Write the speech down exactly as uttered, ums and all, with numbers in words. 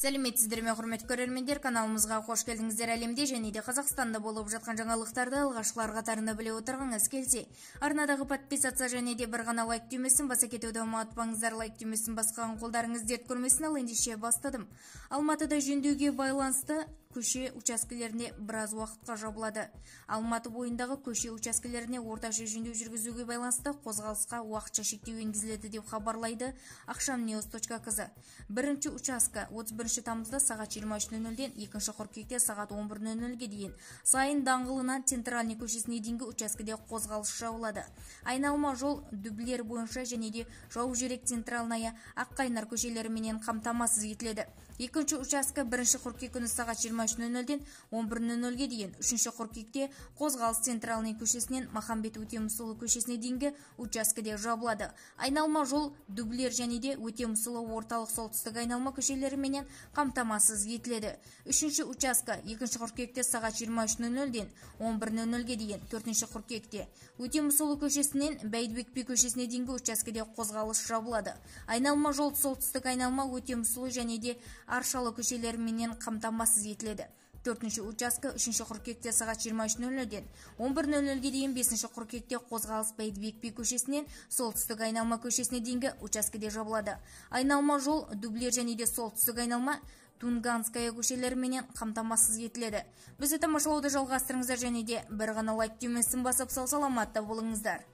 Сәлеметсіздер ме, құрметті көрермендер, каналымызға қош келдіңіздер. Әлемде және де Қазақстанда болып жатқан жаңалықтарды алғашқылар қатарында біле отырғыңыз келсе, арнадағы подписаться және де бір ғана лайк түймесін баса кетуді ұмытпаңыздар. Лайк түймесін басқан қолдарыңыз дерт көрмесін. Ал ендеше бастадым. Алматыда жөндеуге байланысты көше учаскелеріне біраз уақытқа жабылады. Алматы бойындағы көше учаскелеріне орташа жөндеу жүргізуге байланысты қозғалысқа уақытша шектеу енгізіледі деп хабарлайды акшамньюз точка кз. Бірінші участка отыз бірінші тамызда сағат жиырма үш нөл нөлден екінші қыркүйекте сағат он бір нөл нөлге дейін Сайын даңғылынан Центральный көшесіне дейінгі учаскеде қозғалыс жабылады. Айналма жол Дүблер бойынша және де Жаужүрек Центральная, Аққайнар көшелеріменен қамтамасыз етіледі. Екінші участка бірінші қыркүйек күні сағат жиырма үш нөл нөлден он бір нөл нөлге дейін, үшінші қыркүйекте қозғалыс Центральный көшесінен Махамбет Өтемісұлы көшесіне дейінгі учаскеде жабылады. Айналма жол Дүблер және де Өтемісұлы орталық солтүстік айналма көшелеріменен қамтамасыз етіледі. Үшінші участка екінші қыркүйекте сағат жиырма үш нөл нөлден он бір нөл нөлге дейін, төртінші қыркүйекте Өтемісұлы көшесінен Бәйдібек би көшесіне дейінгі учаскеде қозғалыс жабылады. Айналма жол солтүстік айналма Өтемісұлы және де Аршалы көшелеріменен қамтамасыз етіледі. Төртінші участка үшінші қыркүйекте сағат жиырма үш нөл нөлден он бір нөл нөлге дейін, бесінші қыркүйекте қозғалыс Бәйдібек би көшесінен солтүстік айналма көшесіне дейінгі учаскеде жабылады. Айналма жол Дүблер және де солтүстік айналма Тунганская көшелеріменен қамтамасыз етіледі. Бізді тамашалауды жалғастырыңыздар және де бір ғана лайк түймесін басып сау саламатта болыңыздар.